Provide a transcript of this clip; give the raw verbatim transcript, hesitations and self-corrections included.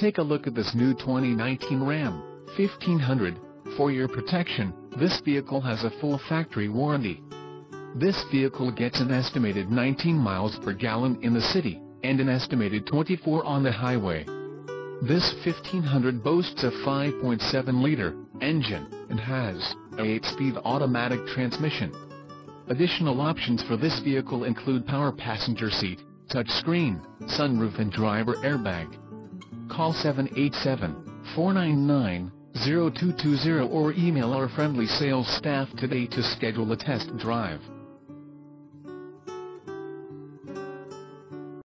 Take a look at this new twenty nineteen Ram fifteen hundred. For your protection, this vehicle has a full factory warranty. This vehicle gets an estimated nineteen miles per gallon in the city, and an estimated twenty-four on the highway. This fifteen hundred boasts a five point seven liter engine, and has a eight speed automatic transmission. Additional options for this vehicle include power passenger seat, touchscreen, sunroof and driver airbag. Call seven eight seven, four nine nine, zero two two zero or email our friendly sales staff today to schedule a test drive.